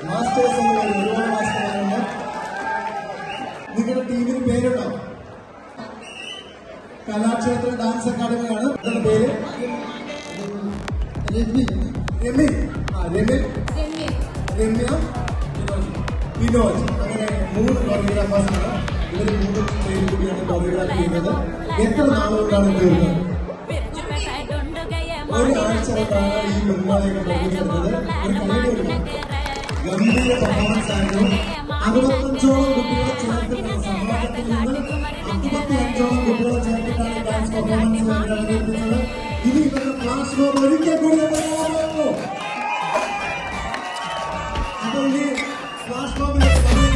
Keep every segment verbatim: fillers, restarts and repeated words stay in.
Masters ഒരുപാട് മാസ്റ്റർമാരുണ്ട്. നിങ്ങളുടെ ടീമിന് പേരുണ്ടോ? കലാക്ഷേത്ര ഡാൻസ് അക്കാദമിയാണ്. എന്താണ് പേര്? രമ്യ. രമ്യ ആ രമ്യ രമ്യ വിനോജ്. അങ്ങനെ മൂന്ന് കൊറിയോഗ്രാഫേഴ്സാണ്. ഇവർ മൂന്ന് പേര് കൂടിയാണ് കൊറിയോഗ്രാഫി ചെയ്യുന്നത്. എത്ര നാളുകൊണ്ടാണ് തീർന്നത്? ഒരാഴ്ച കൊണ്ടാണ് ഈ മുൻപാളെയൊക്കെ പ്രവർത്തിക്കുന്നത്. ഒരു കളിയുടെ ഗംഭീര പെർഫോമൻസ് ആയിരുന്നു. അറുപത്തഞ്ചോളം കുട്ടികളെ ചേർത്തിട്ടുള്ള സമാജത്തിൽ നിന്ന് അമ്പത്തി അഞ്ചോളം കുട്ടികളെ ചേർത്തിട്ടാണ് ഡാൻസ് പെർഫോമൻസ് അവതരിപ്പിച്ചത്. ഇനി ഇവരുടെ ക്ലാസ് റൂം ഒരിക്കൽ കൂടി പറയാമോ? അപ്പൊ ഇനി ക്ലാസ് റൂമിൽ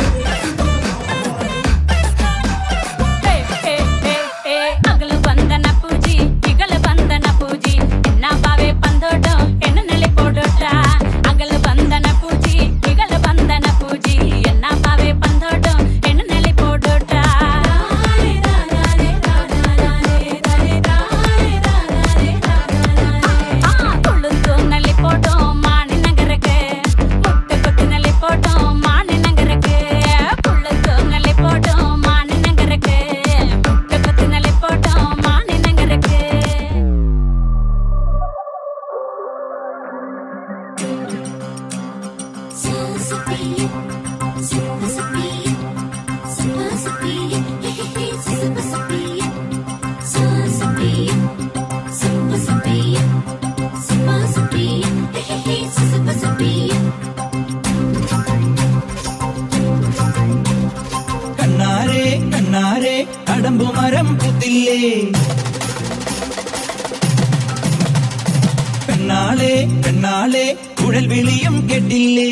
കടമ്പുമരം പുത്തില്ലേ പെണ്ണാളെ പെണ്ണാളെ കുഴൽ വിളിയും കേട്ടില്ലേ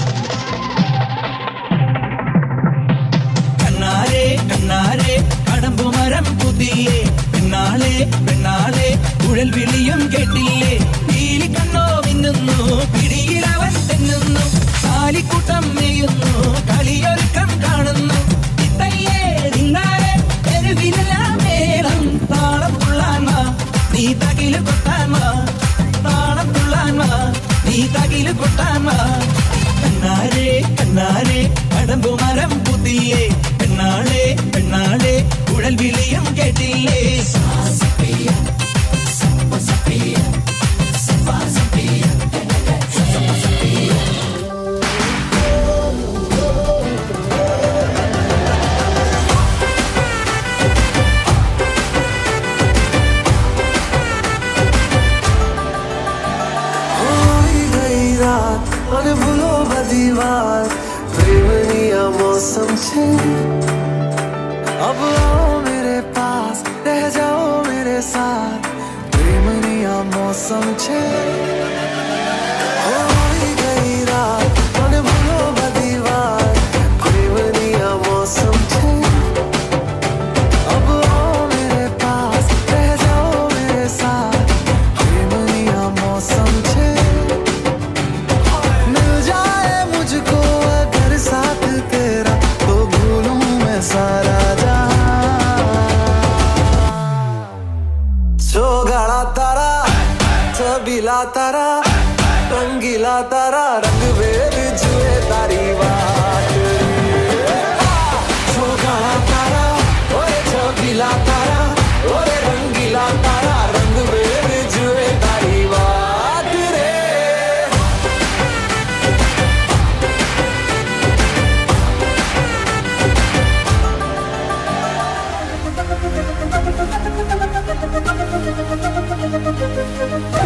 കണ്ണാരെ കണ്ണാരെ കടമ്പുമരം പുത്തില്ലേ പെണ്ണാളെ പെണ്ണാളെ കുഴൽ വിളിയും കേട്ടില്ലേ നീലി കണ്ണോ മിന്നുന്നു പിടിയിലവൻ തെന്നുന്നു കാലിക്കൂട്ടം നെയ്യുന്നു കളിയൊരുക്കം കാണുന്നു ഇത്തയ്യേ നിന്നാരെ മേളം താളം തുള്ളാൻ നീ തകില് കൊട്ടാൻ താളം തുള്ളാൻ നീ തകില് കൊട്ടാൻ കണ്ണാരെ കണ്ണാരെ കടമ്പുമരം പുത്തില്ലേ പെണ്ണാളെ പെണ്ണാളെ കുഴൽ വിളിയും കേട്ടില്ലേ मौसम छे अब आओ मेरे पास रह जाओ मेरे साथ प्रेमनिया मौसम छे हो गई रात मन भूलो बदीवार प्रेमनिया मौसम छे अब आओ मेरे पास रह जाओ मेरे साथ प्रेमनिया मौसम छे मिल जाए मुझको अगर साथ तेरा तो भूलूं मैं सारा जहां तारा छबीला तारा रंगीला तारा रंग वेद जुए तारी बात छोगाड़ा तारा ओए छबीला तारा ओए रंगीला तारा रंग वेद जुए तारी बात रे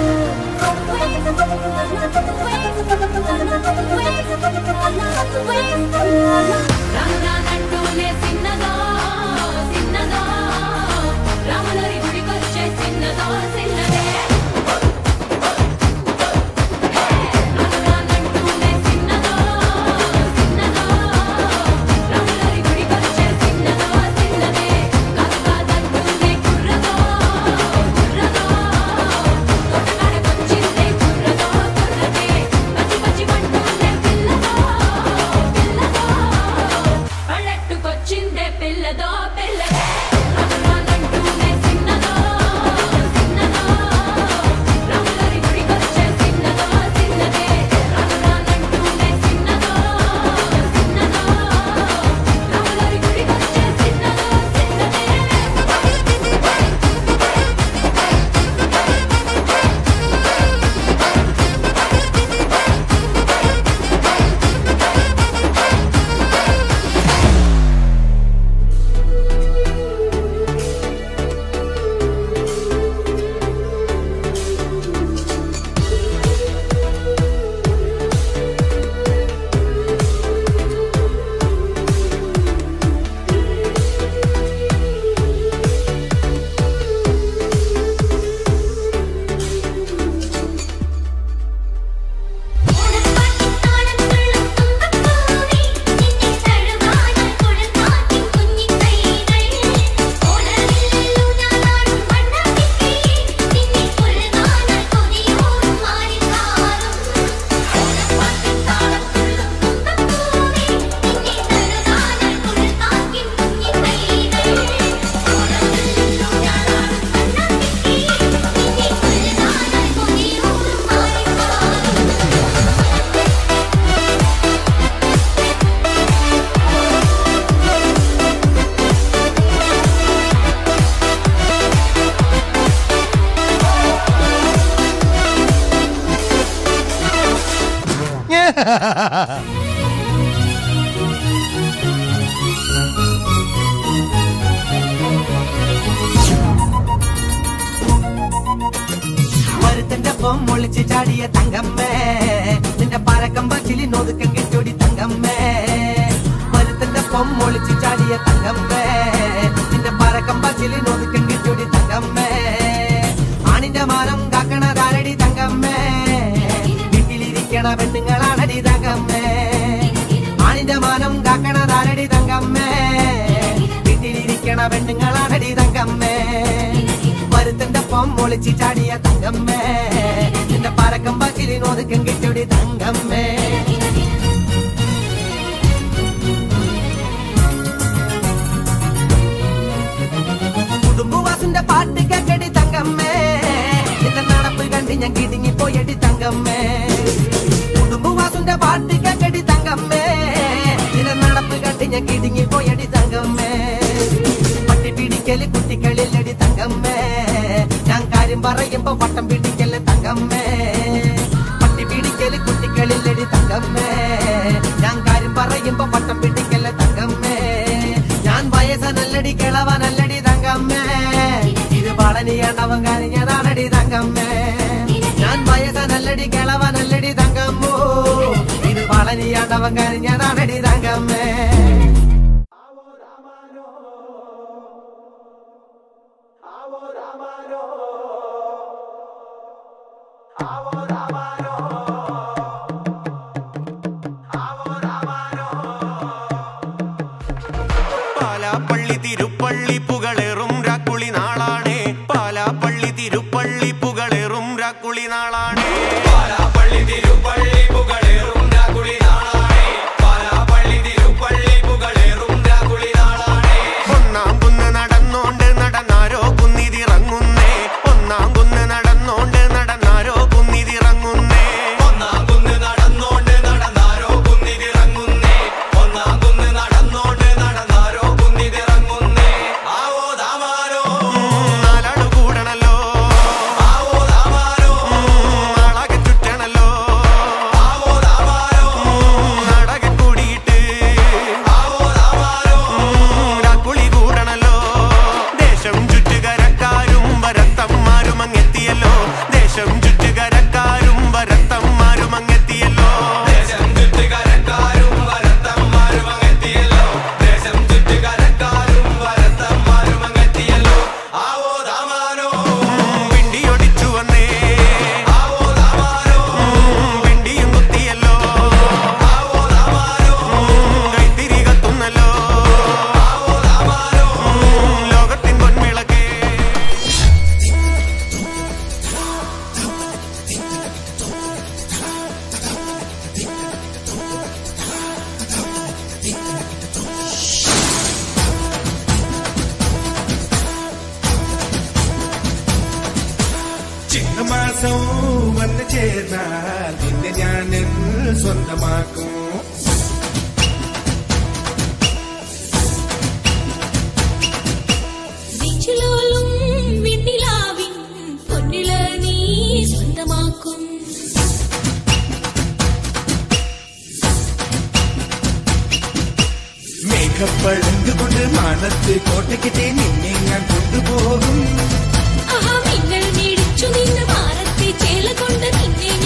Wait, മരുത്തന്റെ പൊമ്മൊളിച്ച് ചാടിയ തങ്കമ്മേ നിന്റെ പരക്കമ്പച്ചിലി നോതുക്കം കെട്ടോടി തങ്കമ്മേ മരുത്തന്റെ പൊമ്മൊളിച്ച് ചാടിയ തങ്കമ്മേ നിന്റെ പരക്കമ്പച്ചിലി നോതുക്കം കെട്ടോടി തങ്കമ്മേ ആണിന്റെ മാനം കാക്കണതാരടി തങ്കമ്മേ വീട്ടിലിരിക്കണ പെണ്ണുങ്ങളാണടി തങ്കമ്മേ ആണിന്റെ മാനം കാക്കണതാരടി തങ്കമ്മേ വീട്ടിലിരിക്കണ പെണ്ണുങ്ങളാണടി തങ്കമ്മേ മരുത്തന്റെ പൊമ്മൊളിച്ച് ചാടിയ തങ്കമ്മേ നിന്റെ പരക്കമ്പച്ചിലി നോതുക്കം കെട്ടോടി തങ്കമ്മേ കുടുംബവാസിന്റെ പാട്ട് കേക്കടി തങ്കമ്മേ നിന്റെ നടപ്പ് കണ്ട് ഞാൻ കിടുങ്ങി പോയടി തങ്കമ്മേ കുടുംബവാസിന്റെ പാട്ട് കേക്കടി തങ്കമ്മേ നിന്റെ നടപ്പ് കണ്ട് ഞാൻ കിടുങ്ങി പോയടി തങ്കമ്മേ പട്ടി പിടിക്കല് കുട്ടികളില്ലടി തങ്കമ്മേ ഞാൻ കാര്യം പറയുമ്പോ വട്ടം പിടിക്കല് തങ്കമ്മേ പട്ടി പിടിക്കല് കുട്ടികളില്ലടി തങ്കമ്മേ ഞാൻ കാര്യം പറയുമ്പോ വട്ടം പിടിക്കല് തങ്കമ്മേ ഞാൻ വയസ്സനല്ലടി കിളവനല്ലടി തങ്കമ്മേ ഇത് പളനിയാണ്ടവൻ കരഞ്ഞതാണടി തങ്കമ്മേ ഞാൻ വയസ്സനല്ലടി കിളവനല്ലടി തങ്കമ്മോ ഇത് പളനിയാണ്ടവൻ കരഞ്ഞതാണടി തങ്കമ്മേ പാലാപ്പള്ളി തിരുപ്പള്ളി പുകളേറും രാക്കുളി നാളാണേ പാലാപ്പള്ളി തിരുപ്പള്ളി പുകളേറും രാക്കുളി നാളാണേ പാലാപ്പള്ളി തിരുപ്പള്ളി പുകളേറും രാക്കുളി നാളാണേ പാലാപ്പള്ളി തിരുപ്പള്ളി പുകളേറും രാക്കുളി നാളാണേ ഒന്നാം കുന്ന് നടന്നോണ്ട് നടന്നാരോ കുന്നിതിറങ്ങുന്നേ ഒന്നാം കുന്ന് നടന്നോണ്ട് നടന്നാരോ കുന്നിതിറങ്ങുന്നേ ഒന്നാം കുന്ന് നടന്നോണ്ട് നടന്നാരോ കുന്നിതിറങ്ങുന്നേ ഒന്നാം കുന്ന് നടന്നോണ്ട് നടന്നാരോ കുന്നിതിറങ്ങുന്നേ ആവോ ദാമാരോ നാലാളു കൂടണല്ലോ ആവോ ദാമാരോ നാളാകെ ചുറ്റണല്ലോ ആവോ ദാമാരോ നാടകം കൂടിയിട്ട് ആവോ ദാമാരോ രാക്കുളി കൂടണല്ലോ ദേശം ചുറ്റുകരക്കാരും വരത്തന്മാരും അങ്ങെത്തിയല്ലോ ദേശം ചുറ്റുകരക്കാരും വരത്തന്മാരും അങ്ങെത്തിയല്ലോ ദേശം ചുറ്റുകരക്കാരും വരത്തന്മാരും അങ്ങെത്തിയല്ലോ ദേശം ചുറ്റുകരക്കാരും വരത്തന്മാരും അങ്ങെത്തിയല്ലോ ആവോ ദാമാരോ പിണ്ടിയൊടിച്ചു വന്നേ ആവോ ദാമാരോ പിണ്ടിയും കുത്തിയല്ലോ ആവോ ദാമാരോ കൈത്തിരി കത്തുന്നല്ലോ ആവോ ദാമാരോ ലോകത്തിൻ പൊൻവിളക്കേ ചിങ്ങമാസം വന്നു ചേർന്നാൽ നിന്നെ ഞാൻ സ്വന്തമാക്കും നെഞ്ചിലോലും വിണ്ണിലാവിൻ പൊന്നില നീ സ്വന്തമാക്കും മേഘപ്പഴന്തുകൊണ്ട് മാനത്ത് കോട്ടയ്ക്കിട്ടേ നിന്നെ ഞാൻ കൊണ്ടുപോകും ആഹാ മിന്നൽ മിടിച്ചു നിന്ന് മാറത്തെ ചേല കൊണ്ട് നിന്നെ